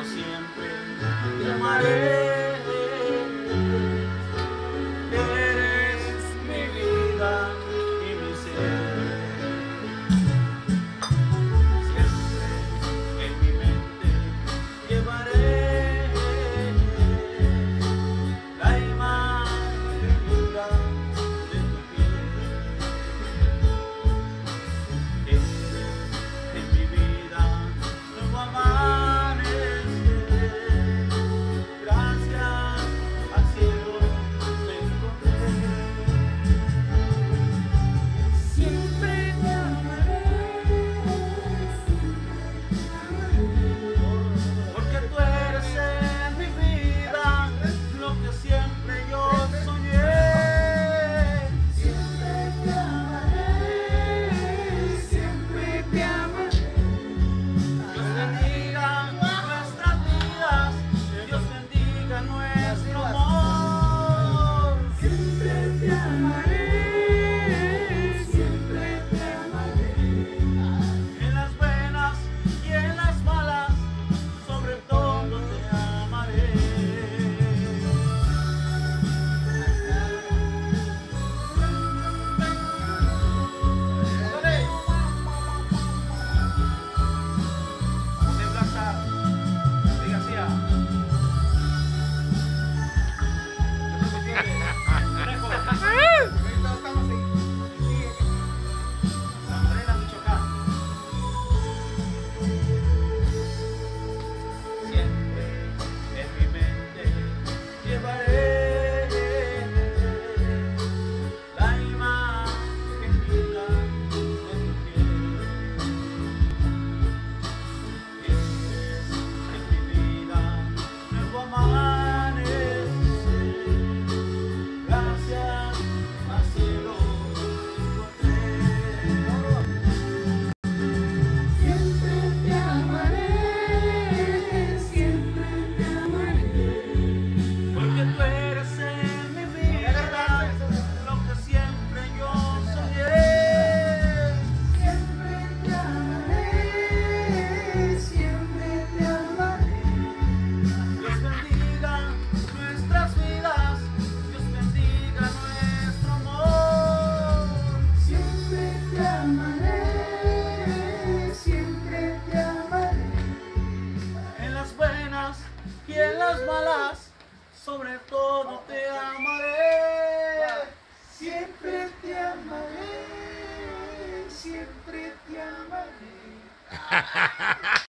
siempre te amaré. Eres mi vida y mi ser. Siempre en mi mente llevaré la imagen linda de tu piel. Eres en mi vida nuevo amanecer. Gracias al cielo te encontré. Siempre te amaré, Porque tú eres en mi vida lo que siempre yo soñé. siempre te amaré, siempre te amaré. Dios bendiga nuestras vidas, Dios bendiga nuestro amor. Siempre te amaré, siempre te amaré. En las buenas y en las malas, sobre todo te amaré. ¡Dale! José Plaza de García. Conejo. San Marena, Michoacán. Siempre en mi mente llevaré la imagen linda de tu piel. Eres en mi vida nuevo amanecer. Gracias al cielo te encontré. Siempre te amaré, siempre te amaré. Porque tú eres en mi vida lo que siempre yo soñé. Siempre te amaré, siempre te amaré. Dios bendiga nuestras vidas, Dios bendiga nuestro amor. Siempre te amaré, siempre te amaré. En las buenas y en las malas, sobre todo te amaré. Siempre te amaré, siempre te amaré.